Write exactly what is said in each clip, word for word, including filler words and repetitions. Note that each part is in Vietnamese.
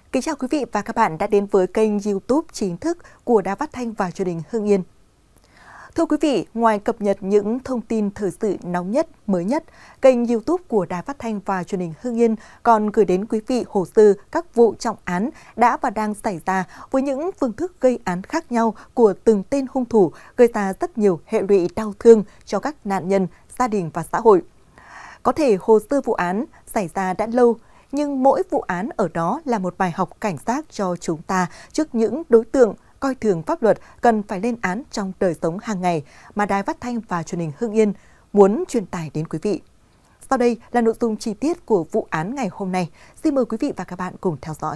Kính chào quý vị và các bạn đã đến với kênh YouTube chính thức của Đài Phát thanh và Truyền hình Hưng Yên. Thưa quý vị, ngoài cập nhật những thông tin thời sự nóng nhất, mới nhất, kênh YouTube của Đài Phát thanh và Truyền hình Hưng Yên còn gửi đến quý vị hồ sơ các vụ trọng án đã và đang xảy ra với những phương thức gây án khác nhau của từng tên hung thủ, gây ra rất nhiều hệ lụy đau thương cho các nạn nhân, gia đình và xã hội. Có thể hồ sơ vụ án xảy ra đã lâu, nhưng mỗi vụ án ở đó là một bài học cảnh giác cho chúng ta trước những đối tượng coi thường pháp luật cần phải lên án trong đời sống hàng ngày mà Đài Phát thanh và Truyền hình Hưng Yên muốn truyền tải đến quý vị. Sau đây là nội dung chi tiết của vụ án ngày hôm nay. Xin mời quý vị và các bạn cùng theo dõi.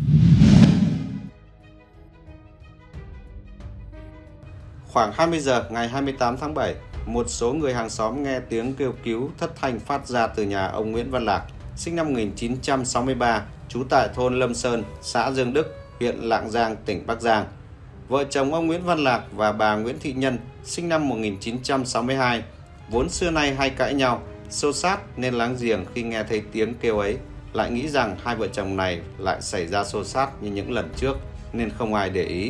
Khoảng hai mươi giờ ngày hai mươi tám tháng bảy, một số người hàng xóm nghe tiếng kêu cứu thất thanh phát ra từ nhà ông Nguyễn Văn Lạc, sinh năm một nghìn chín trăm sáu mươi ba, trú tại thôn Lâm Sơn, xã Dương Đức, huyện Lạng Giang, tỉnh Bắc Giang. Vợ chồng ông Nguyễn Văn Lạc và bà Nguyễn Thị Nhân, sinh năm một nghìn chín trăm sáu mươi hai, vốn xưa nay hay cãi nhau, xô xát nên láng giềng khi nghe thấy tiếng kêu ấy lại nghĩ rằng hai vợ chồng này lại xảy ra xô xát như những lần trước nên không ai để ý.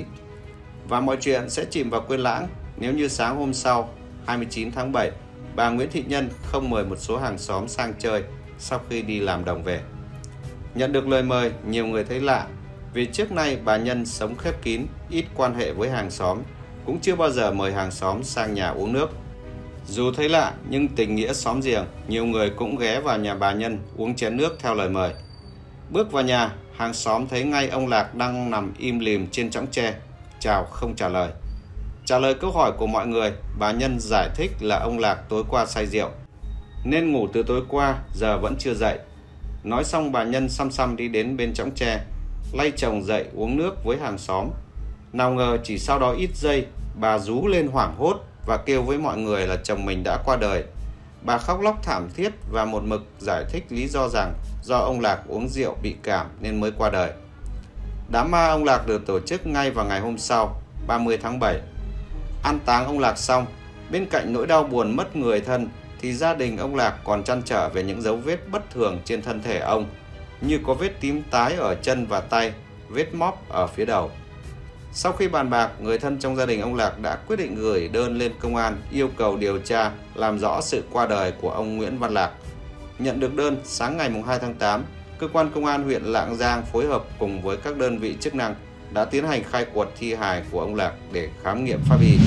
Và mọi chuyện sẽ chìm vào quên lãng nếu như sáng hôm sau, hai mươi chín tháng bảy, bà Nguyễn Thị Nhân không mời một số hàng xóm sang chơi sau khi đi làm đồng về. Nhận được lời mời, nhiều người thấy lạ vì trước nay bà Nhân sống khép kín, ít quan hệ với hàng xóm, cũng chưa bao giờ mời hàng xóm sang nhà uống nước. Dù thấy lạ nhưng tình nghĩa xóm giềng, nhiều người cũng ghé vào nhà bà Nhân uống chén nước theo lời mời. Bước vào nhà, hàng xóm thấy ngay ông Lạc đang nằm im lìm trên chõng tre, chào không trả lời. Trả lời câu hỏi của mọi người, bà Nhân giải thích là ông Lạc tối qua say rượu, nên ngủ từ tối qua giờ vẫn chưa dậy. Nói xong bà Nhân xăm xăm đi đến bên chõng tre, lay chồng dậy uống nước với hàng xóm. Nào ngờ chỉ sau đó ít giây, bà rú lên hoảng hốt và kêu với mọi người là chồng mình đã qua đời. Bà khóc lóc thảm thiết và một mực giải thích lý do rằng do ông Lạc uống rượu bị cảm nên mới qua đời. Đám ma ông Lạc được tổ chức ngay vào ngày hôm sau, ba mươi tháng bảy. An táng ông Lạc xong, bên cạnh nỗi đau buồn mất người thân thì gia đình ông Lạc còn trăn trở về những dấu vết bất thường trên thân thể ông, như có vết tím tái ở chân và tay, vết móp ở phía đầu. Sau khi bàn bạc, người thân trong gia đình ông Lạc đã quyết định gửi đơn lên công an yêu cầu điều tra làm rõ sự qua đời của ông Nguyễn Văn Lạc. Nhận được đơn, sáng ngày hai tháng tám, cơ quan công an huyện Lạng Giang phối hợp cùng với các đơn vị chức năng đã tiến hành khai quật thi hài của ông Lạc để khám nghiệm pháp y.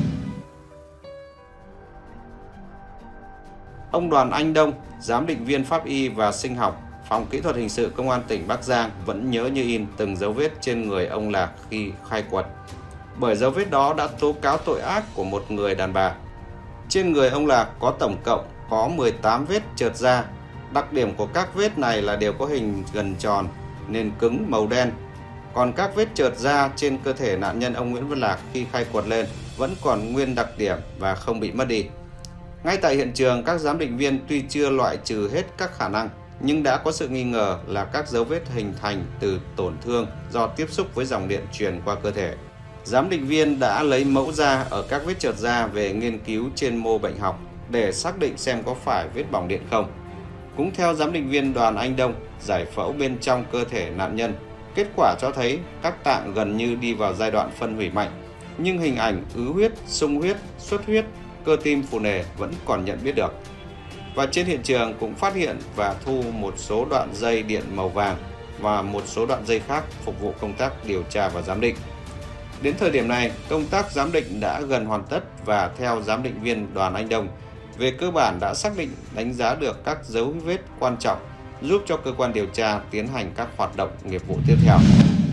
Ông Đoàn Anh Đông, giám định viên pháp y và sinh học, Phòng Kỹ thuật Hình sự Công an tỉnh Bắc Giang vẫn nhớ như in từng dấu vết trên người ông Lạc khi khai quật. Bởi dấu vết đó đã tố cáo tội ác của một người đàn bà. Trên người ông Lạc có tổng cộng có mười tám vết trượt da. Đặc điểm của các vết này là đều có hình gần tròn, nền cứng màu đen. Còn các vết trượt da trên cơ thể nạn nhân ông Nguyễn Văn Lạc khi khai quật lên vẫn còn nguyên đặc điểm và không bị mất đi. Ngay tại hiện trường, các giám định viên tuy chưa loại trừ hết các khả năng, nhưng đã có sự nghi ngờ là các dấu vết hình thành từ tổn thương do tiếp xúc với dòng điện truyền qua cơ thể. Giám định viên đã lấy mẫu da ở các vết trượt da về nghiên cứu trên mô bệnh học để xác định xem có phải vết bỏng điện không. Cũng theo giám định viên Đoàn Anh Đông, giải phẫu bên trong cơ thể nạn nhân, kết quả cho thấy các tạng gần như đi vào giai đoạn phân hủy mạnh, nhưng hình ảnh ứ huyết, sung huyết, xuất huyết, cơ tim phù nề vẫn còn nhận biết được. Và trên hiện trường cũng phát hiện và thu một số đoạn dây điện màu vàng và một số đoạn dây khác phục vụ công tác điều tra và giám định. Đến thời điểm này, công tác giám định đã gần hoàn tất và theo giám định viên Đoàn Anh Đông, về cơ bản đã xác định đánh giá được các dấu vết quan trọng giúp cho cơ quan điều tra tiến hành các hoạt động nghiệp vụ tiếp theo.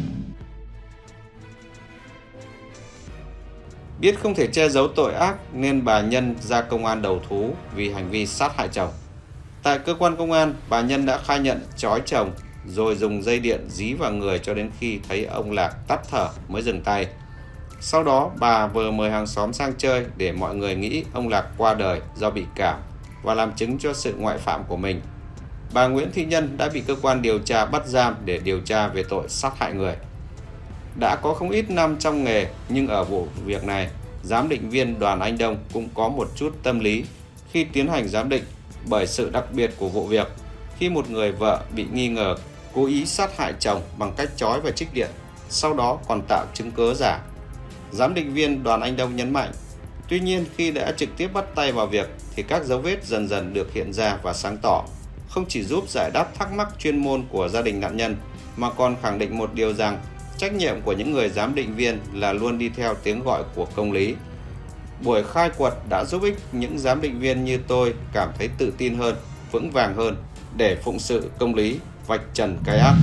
Biết không thể che giấu tội ác nên bà Nhân ra công an đầu thú vì hành vi sát hại chồng. Tại cơ quan công an, bà Nhân đã khai nhận trói chồng rồi dùng dây điện dí vào người cho đến khi thấy ông Lạc tắt thở mới dừng tay. Sau đó, bà vừa mời hàng xóm sang chơi để mọi người nghĩ ông Lạc qua đời do bị cảm và làm chứng cho sự ngoại phạm của mình. Bà Nguyễn Thị Nhân đã bị cơ quan điều tra bắt giam để điều tra về tội sát hại người. Đã có không ít năm trong nghề, nhưng ở vụ việc này, giám định viên Đoàn Anh Đông cũng có một chút tâm lý khi tiến hành giám định bởi sự đặc biệt của vụ việc. Khi một người vợ bị nghi ngờ cố ý sát hại chồng bằng cách trói và trích điện, sau đó còn tạo chứng cớ giả. Giám định viên Đoàn Anh Đông nhấn mạnh, tuy nhiên khi đã trực tiếp bắt tay vào việc thì các dấu vết dần dần được hiện ra và sáng tỏ, không chỉ giúp giải đáp thắc mắc chuyên môn của gia đình nạn nhân, mà còn khẳng định một điều rằng trách nhiệm của những người giám định viên là luôn đi theo tiếng gọi của công lý. Buổi khai quật đã giúp ích những giám định viên như tôi cảm thấy tự tin hơn, vững vàng hơn để phụng sự công lý, vạch trần cái ác.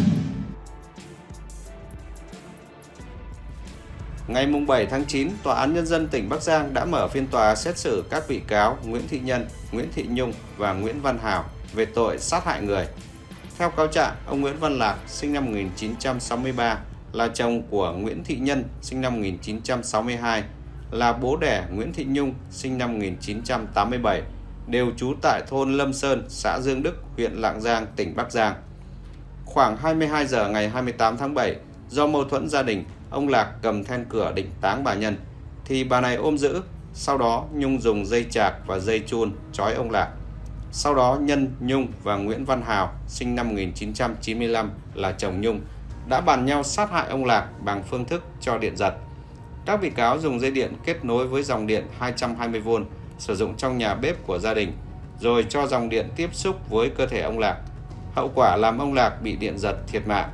Ngày bảy tháng chín, Tòa án Nhân dân tỉnh Bắc Giang đã mở phiên tòa xét xử các bị cáo Nguyễn Thị Nhân, Nguyễn Thị Nhung và Nguyễn Văn Hào về tội sát hại người. Theo cáo trạng, ông Nguyễn Văn Lạc, sinh năm một nghìn chín trăm sáu mươi ba, là chồng của Nguyễn Thị Nhân, sinh năm một nghìn chín trăm sáu mươi hai, là bố đẻ Nguyễn Thị Nhung, sinh năm một nghìn chín trăm tám mươi bảy, đều trú tại thôn Lâm Sơn, xã Dương Đức, huyện Lạng Giang, tỉnh Bắc Giang. Khoảng hai mươi hai giờ ngày hai mươi tám tháng bảy, do mâu thuẫn gia đình, ông Lạc cầm then cửa định táng bà Nhân, thì bà này ôm giữ. Sau đó Nhung dùng dây chạc và dây chun trói ông Lạc. Sau đó Nhân, Nhung và Nguyễn Văn Hào, sinh năm một nghìn chín trăm chín mươi lăm, là chồng Nhung, đã bàn nhau sát hại ông Lạc bằng phương thức cho điện giật. Các bị cáo dùng dây điện kết nối với dòng điện hai trăm hai mươi vôn sử dụng trong nhà bếp của gia đình, rồi cho dòng điện tiếp xúc với cơ thể ông Lạc. Hậu quả làm ông Lạc bị điện giật thiệt mạng.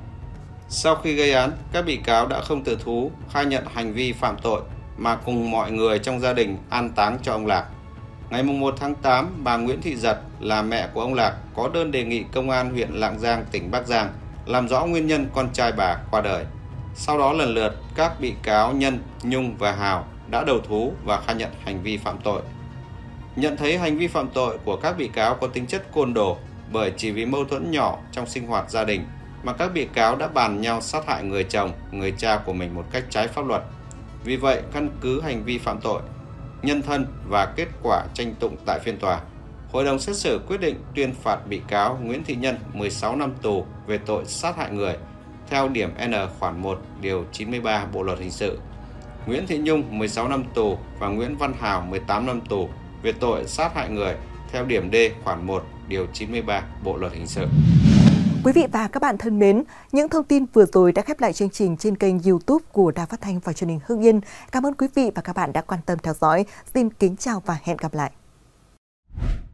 Sau khi gây án, các bị cáo đã không tự thú, khai nhận hành vi phạm tội mà cùng mọi người trong gia đình an táng cho ông Lạc. Ngày một tháng tám, bà Nguyễn Thị Giật là mẹ của ông Lạc có đơn đề nghị Công an huyện Lạng Giang, tỉnh Bắc Giang làm rõ nguyên nhân con trai bà qua đời. Sau đó lần lượt các bị cáo Nhân, Nhung và Hào đã đầu thú và khai nhận hành vi phạm tội. Nhận thấy hành vi phạm tội của các bị cáo có tính chất côn đồ, bởi chỉ vì mâu thuẫn nhỏ trong sinh hoạt gia đình mà các bị cáo đã bàn nhau sát hại người chồng, người cha của mình một cách trái pháp luật. Vì vậy, căn cứ hành vi phạm tội, nhân thân và kết quả tranh tụng tại phiên tòa, Hội đồng xét xử quyết định tuyên phạt bị cáo Nguyễn Thị Nhân mười sáu năm tù về tội sát hại người theo điểm N khoản một điều chín mươi ba Bộ luật hình sự, Nguyễn Thị Nhung mười sáu năm tù và Nguyễn Văn Hào mười tám năm tù về tội sát hại người theo điểm D khoản một điều chín mươi ba Bộ luật hình sự. Quý vị và các bạn thân mến, những thông tin vừa rồi đã khép lại chương trình trên kênh YouTube của Đài Phát thanh và Truyền hình Hưng Yên. Cảm ơn quý vị và các bạn đã quan tâm theo dõi. Xin kính chào và hẹn gặp lại.